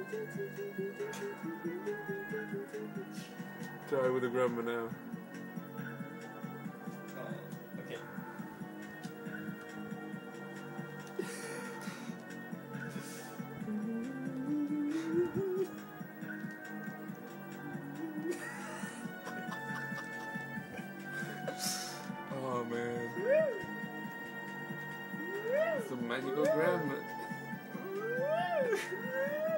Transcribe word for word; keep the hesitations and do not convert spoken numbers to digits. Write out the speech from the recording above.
Try with the grandma now. Oh, okay. Oh man. It's a magical grandma.